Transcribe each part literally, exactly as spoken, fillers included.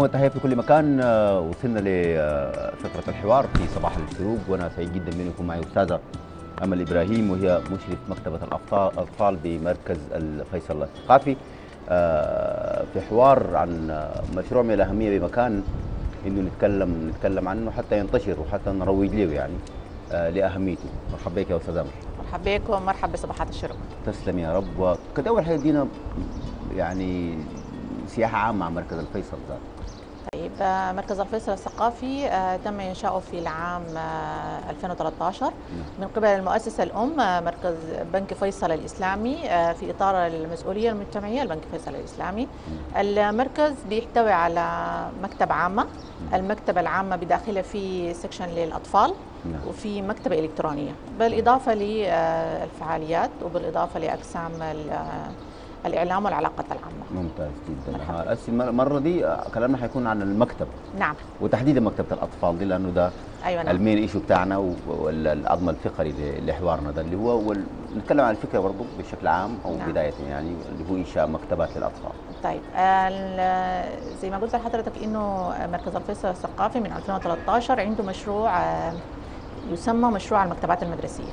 لكم التحية في كل مكان. وصلنا لفقرة الحوار في صباح الشروق، وأنا سعيد جدا بأن يكون معي أستاذة أمل إبراهيم، وهي مشرف مكتبة الأطفال بمركز الفيصل الثقافي، في حوار عن مشروع من الأهمية بمكان إنه نتكلم نتكلم عنه حتى ينتشر وحتى نروج له يعني لأهميته. مرحبا بك يا أستاذة أمل. مرحبا بكم ومرحبا بصباحات الشروق. تسلم يا رب. وكده أول حاجة دينا يعني سياحة عامة عن مركز الفيصل ذات. طيب، مركز الفيصل الثقافي تم إنشاؤه في العام ألفين وثلاثة عشر من قبل المؤسسة الأم مركز بنك فيصل الإسلامي في إطار المسؤولية المجتمعية البنك فيصل الإسلامي. المركز بيحتوي على مكتبة عامة، المكتبة العامة بداخلها في سكشن للأطفال وفي مكتبة إلكترونية، بالإضافة للفعاليات وبالإضافة لأقسام الإعلام والعلاقات العامة. ممتاز جدا. المرة دي كلامنا حيكون عن المكتب. نعم. وتحديدا مكتبة الأطفال دي، لأنه ده أيوة نعم. المين ايشو بتاعنا والعظم الفقري لحوارنا ده، اللي هو وال... نتكلم عن الفكرة برضه بشكل عام أو نعم. بداية يعني اللي هو إنشاء مكتبات للأطفال. طيب، زي ما قلت لحضرتك إنه مركز الفيصل الثقافي من ألفين وثلاثة عشر عنده مشروع يسمى مشروع المكتبات المدرسية.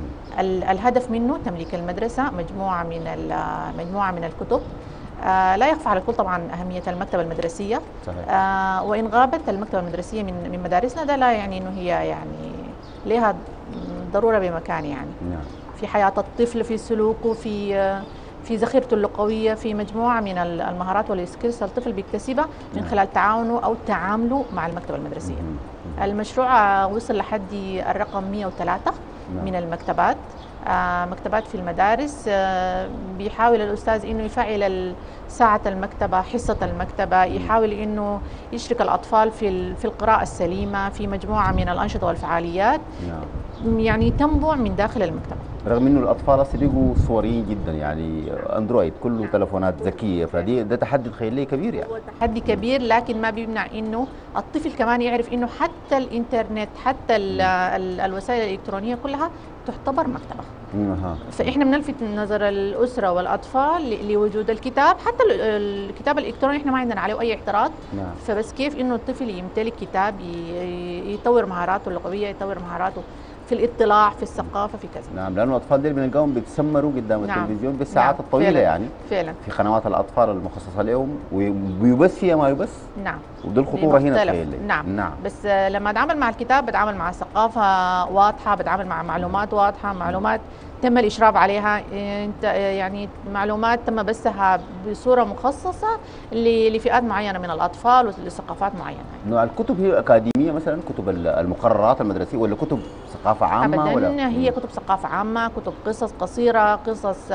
الهدف منه تمليك المدرسة مجموعة من مجموعة من الكتب. آه لا يخفى على الكل طبعا أهمية المكتبة المدرسية. صحيح. آه وإن غابت المكتبة المدرسية من من مدارسنا، ده لا يعني إنه هي يعني لها ضرورة بمكان يعني. نعم. في حياة الطفل، في سلوكه، في في ذخيرته اللغوية، في مجموعة من المهارات والسكيلز الطفل بيكتسبها من نعم. خلال تعاونه أو تعامله مع المكتبة المدرسية. مم. المشروع وصل لحد الرقم مئة وثلاثة نعم. من المكتبات. آه مكتبات في المدارس. آه بيحاول الأستاذ إنه يفعل ساعة المكتبة، حصة المكتبة، يحاول إنه يشرك الأطفال في في القراءة السليمة، في مجموعة من الأنشطة والفعاليات نعم. يعني تنبع من داخل المكتبة. رغم انه الاطفال اصلا بيجوا صوريين جدا، يعني اندرويد كله نعم. تلفونات ذكيه، فدي ده تحدي تخيلي كبير يعني. هو تحدي كبير، لكن ما بيمنع انه الطفل كمان يعرف انه حتى الانترنت، حتى ال ال الوسائل الالكترونيه كلها تعتبر مكتبه. مم. فاحنا بنلفت نظر الاسره والاطفال لوجود الكتاب، حتى الكتاب الالكتروني احنا ما عندنا عليه اي اعتراض. نعم. فبس كيف انه الطفل يمتلك كتاب يطور مهاراته اللغويه، يطور مهاراته في الاطلاع، في الثقافه، في كذا. نعم، لانه الاطفال دول بنلقاهم بيتسمروا قدام نعم. التلفزيون بالساعات نعم. الطويله فعلا. يعني فعلا في قنوات الاطفال المخصصه لهم، ويبث فيها ما يبث. نعم. ودي الخطوره هنا تخيلي. نعم. نعم. بس لما اتعامل مع الكتاب بتعامل مع ثقافه واضحه، بتعامل مع معلومات واضحه، معلومات تم الاشراف عليها، انت يعني معلومات تم بثها بصوره مخصصه لفئات معينه من الاطفال ولثقافات معينه. نوع الكتب هي اكاديميه مثلا، كتب المقررات المدرسيه، ولا كتب ثقافه عامه؟ ابدا ولا هي كتب ثقافه عامه، كتب قصص قصيره، قصص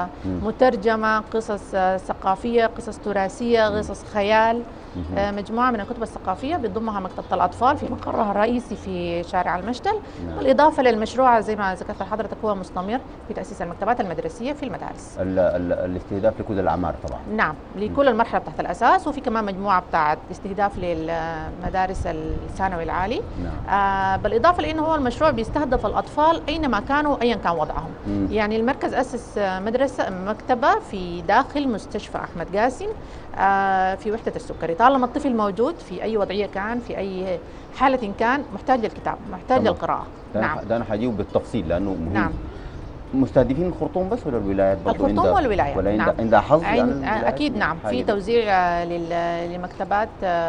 مترجمه، قصص ثقافيه، قصص تراثيه، قصص خيال. مجموعة من الكتب الثقافية بتضمها مكتبة الأطفال في مقرها الرئيسي في شارع المشتل. نعم. بالإضافة للمشروع زي ما ذكرت لحضرتك هو مستمر في تأسيس المكتبات المدرسية في المدارس. ال ال الاستهداف لكل الأعمار طبعا. نعم، لكل المرحلة تحت الأساس، وفي كمان مجموعة بتاعت استهداف للمدارس الثانوي العالي. نعم. آه بالإضافة لأنه هو المشروع بيستهدف الأطفال أينما كانوا أيا كان وضعهم. مم. يعني المركز أسس مدرسة مكتبة في داخل مستشفى أحمد قاسم آه في وحدة السكري. طالما الطفل موجود في أي وضعية كان، في أي حالة كان، محتاج للكتاب، محتاج طبعا. للقراءة. ده نعم. ده أنا حجيبه بالتفصيل لأنه مهم. نعم. مستهدفين الخرطوم بس ولا الولايات برضه؟ الخرطوم والولايات. ولا نعم. عندها حظ يعني أكيد نعم. في توزيع لمكتبات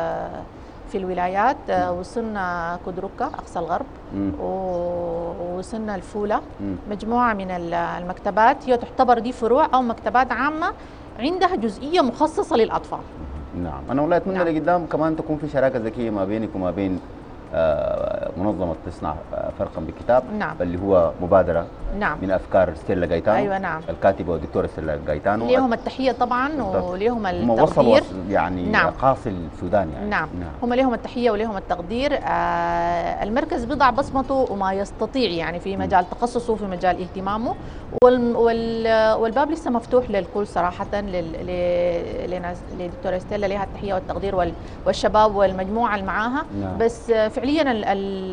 في الولايات. وصلنا كدركة أقصى الغرب، ووصلنا الفولة. مم. مجموعة من المكتبات هي تعتبر دي فروع أو مكتبات عامة عندها جزئية مخصصة للأطفال. نعم، أنا والله أتمنى نعم. لقدام كمان تكون في شراكة ذكية ما بينك وما بين آه منظمة تصنع آه فرقا بالكتاب. نعم. اللي هو مبادرة نعم. من أفكار ستيلا غايتانو. أيوة نعم. الكاتبة والدكتورة ستيلا غايتانو. ليهم التحية طبعا وليهم التقدير. هم وصلوا يعني نعم. قاصي السودان يعني. نعم. نعم. هم ليهم التحية وليهم التقدير. آه المركز بيضع بصمته وما يستطيع يعني في مجال م. تخصصه، في مجال اهتمامه، وال وال والباب لسه مفتوح للكل صراحة. للدكتورة ستيلا لها التحية والتقدير والشباب والمجموعة اللي معاها. نعم. بس فعليا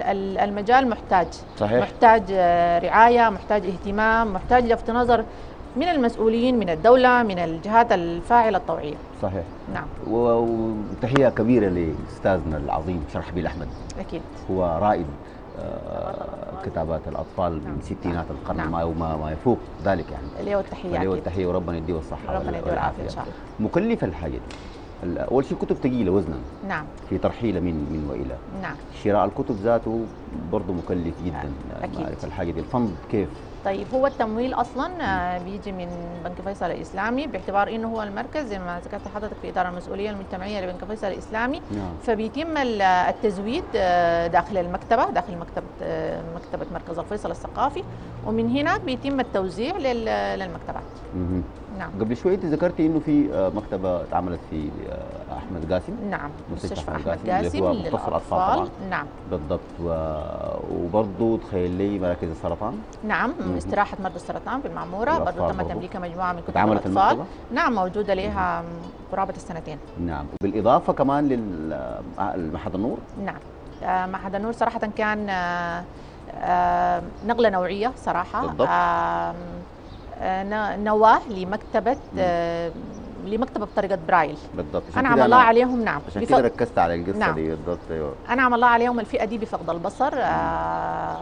المجال محتاج صحيح. محتاج رعاية، محتاج اهتمام، محتاج لفت نظر من المسؤولين، من الدوله، من الجهات الفاعله الطوعيه. صحيح. نعم. وتحيه كبيره لاستاذنا العظيم شرحبيل احمد. اكيد. هو رائد آه كتابات الاطفال من ستينات القرن. نعم. ما ما ما يفوق ذلك يعني. له التحيه. له التحيه وربنا يديه الصحه ربنا يديه العافيه ان شاء الله. مكلفه الحاجه دي. اول شيء الكتب ثقيله وزنا. نعم. في ترحيله من من والى. نعم. شراء الكتب ذاته برضه مكلف جدا. اكيد. معرفة الحاجه دي الفند كيف؟ طيب هو التمويل اصلا بيجي من بنك فيصل الاسلامي، باعتبار انه هو المركز زي ما ذكرت حضرتك في اداره المسؤوليه المجتمعيه لبنك فيصل الاسلامي. نعم. فبيتم التزويد داخل المكتبه، داخل مكتبه مكتبه مركز الفيصل الثقافي، ومن هناك بيتم التوزيع للمكتبات. مم. نعم. قبل شوي انت ذكرتي انه في مكتبه اتعملت في احمد قاسم. نعم. مستشفى احمد قاسم للاطفال. نعم بالضبط. و... وبرضه تخيل لي مراكز السرطان. نعم. مم. استراحه مرضى السرطان في المعموره برضه تم تمليكها مجموعه من كتب الاطفال. المكتبة. نعم موجوده لها قرابه السنتين. نعم. وبالاضافه كمان للمعهد النور. نعم. آه معهد النور صراحه كان آه آه نقله نوعيه صراحه. بالضبط. آه نواه لمكتبه آه لمكتبه بطريقه برايل. بالضبط. انعم الله عليهم. نعم. عشان كده ركزت على القصه. نعم. دي بالضبط. ايوه. انعم الله عليهم الفئه دي بفقد البصر. آه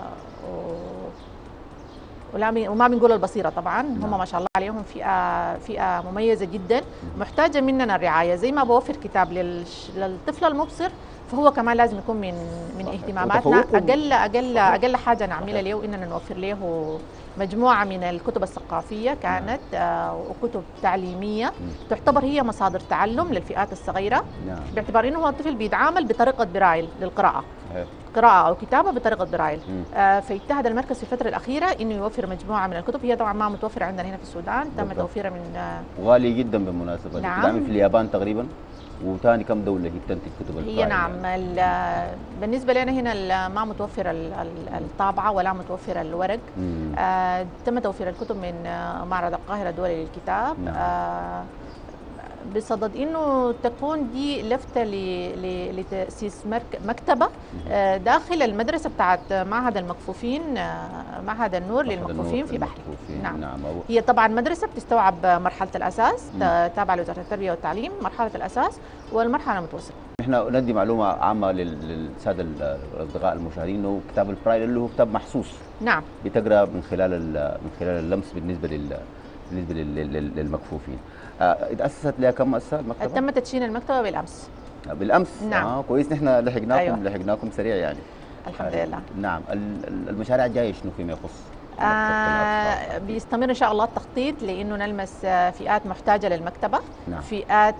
ولا وما بنقول البصيره طبعا. نعم. هم ما شاء الله عليهم فئه فئه مميزه جدا، محتاجه مننا الرعايه. زي ما بوفر كتاب للطفل المبصر، فهو كمان لازم يكون من من اهتماماتنا. اقل اقل اقل حاجه نعملها له اننا نوفر له مجموعه من الكتب الثقافيه كانت آه وكتب تعليميه. م. تعتبر هي مصادر تعلم للفئات الصغيره. نعم. باعتبار انه هو الطفل بيتعامل بطريقه برايل للقراءه. صحيح. قراءة أو كتابة بطريقة برايل. آه فاجتهد المركز في الفترة الأخيرة إنه يوفر مجموعة من الكتب. هي طبعا ما متوفرة عندنا هنا في السودان، تم توفيرها من آه وغالي جدا بالمناسبة. نعم. في اليابان تقريبا، وثاني كم دولة هي بتنتج كتب القراءة؟ هي نعم. يعني. بالنسبة لنا هنا ما متوفر الطابعة ولا متوفر الورق. آه تم توفير الكتب من معرض القاهرة الدولي للكتاب. نعم. آه بصدد انه تكون دي لفته لتاسيس مكتبه داخل المدرسه بتاعت معهد المكفوفين، معهد النور للمكفوفين في بحري. نعم. نعم. هي طبعا مدرسه بتستوعب مرحله الاساس تابعه لوزاره التربيه والتعليم، مرحله الاساس والمرحله المتوسطه. احنا ندي معلومه عامه للساده الاصدقاء المشاهدين انه كتاب البرايل اللي هو كتاب محسوس. نعم. بتقرا من خلال من خلال اللمس بالنسبه لل بالنسبه للمكفوفين. اتأسست لها كم مؤسسة المكتبة؟ تم تدشين المكتبة بالأمس. بالأمس؟ نعم. آه كويس. نحن لحقناكم. أيوة. لحقناكم سريع يعني. الحمد لله. نعم. المشاريع الجاية شنو فيما يخص؟ آه بيستمر إن شاء الله التخطيط لأنه نلمس فئات محتاجة للمكتبة. نعم. فئات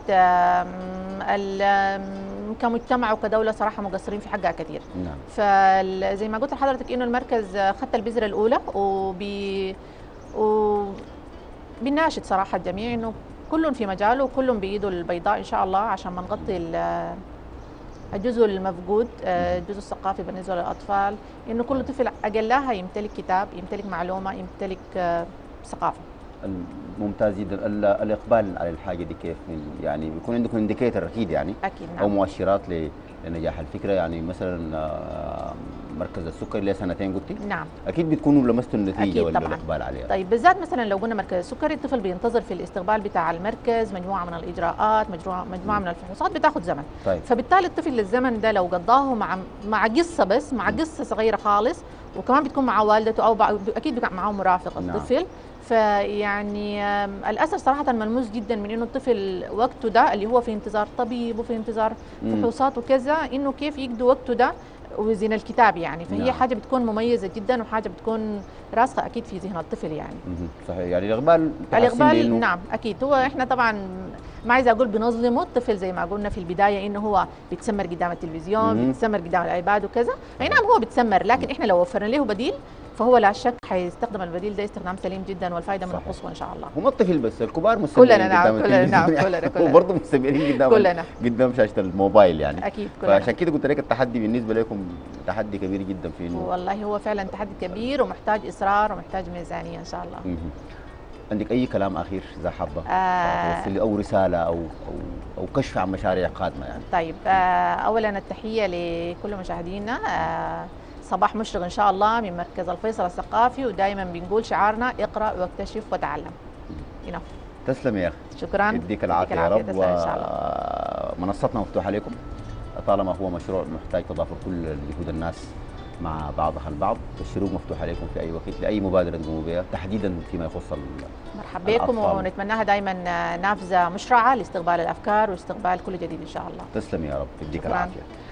كمجتمع وكدولة صراحة مقصرين في حقها كثير. نعم. فزي ما قلت لحضرتك إنه المركز خط البذرة الأولى وبي و بناشد صراحة الجميع إنه كل في مجاله وكل بإيده البيضاء إن شاء الله عشان ما نغطي الجزء المفقود، الجزء الثقافي بالنسبة للأطفال، إنه كل طفل أقلها يمتلك كتاب، يمتلك معلومة، يمتلك ثقافة. ممتاز جدا. الإقبال على الحاجة دي كيف؟ يعني بيكون عندكم انديكيتر أكيد يعني. أكيد. نعم. أو مؤشرات لنجاح الفكرة. يعني مثلا مركز السكر اللي سنتين قلتي؟ نعم. اكيد بتكونوا لمستوا النتيجه والاقبال عليها. طيب بالذات مثلا لو قلنا مركز السكري، الطفل بينتظر في الاستقبال بتاع المركز مجموعه من الاجراءات، مجموعه مجموعه من الفحوصات بتاخذ زمن. طيب. فبالتالي الطفل الزمن ده لو قضاه مع مع قصه بس، مع قصه صغيره خالص، وكمان بتكون مع والدته او اكيد بيكون معاه مرافق الطفل. نعم. فيعني الاثر صراحه ملموس جدا من انه الطفل وقته ده اللي هو في انتظار طبيب وفي انتظار فحوصات وكذا، انه كيف يقضي وقته ده وزين الكتاب يعني. فهي نعم. حاجه بتكون مميزه جدا وحاجه بتكون راسخه اكيد في ذهن الطفل يعني. صحيح. يعني الاقبال الاقبال نعم اكيد. هو احنا طبعا ما عايزه اقول بنظلمه الطفل زي ما قلنا في البدايه انه هو بيتسمر قدام التلفزيون، بيتسمر قدام الايباد وكذا. اي نعم هو بيتسمر، لكن احنا لو وفرنا له بديل فهو لا شك حيستخدم البديل ده استخدام سليم جدا والفائده منه قصوى ان شاء الله. هم الطفل بس، الكبار مستمرين كلنا نعم كلنا نعم كلنا كلنا وبرضه مستمرين قدام كلنا قدام شاشه الموبايل يعني. اكيد كلنا. فعشان كده قلت لك التحدي بالنسبه لكم تحدي كبير جدا في انه والله هو فعلا تحدي كبير ومحتاج اصرار ومحتاج ميزانيه ان شاء الله. عندك اي كلام اخير اذا حابه آه او رساله او او او كشف عن مشاريع قادمه يعني؟ طيب آه اولا التحيه لكل مشاهدينا. آه صباح مشرق ان شاء الله من مركز الفيصل الثقافي، ودائما بنقول شعارنا اقرا واكتشف وتعلم. enough. تسلم يا اخي. شكرا. يديك العافيه يا رب. تسلم إن شاء الله. ومنصتنا مفتوحه لكم طالما هو مشروع محتاج تضافر كل جهود الناس مع بعضها البعض. الشروق مفتوحه لكم في اي وقت لاي مبادره تقوموا بها، تحديدا فيما يخص مرحبا بكم، ونتمناها دائما نافذه مشرعه لاستقبال الافكار واستقبال كل جديد ان شاء الله. تسلم يا رب. يديك العافيه.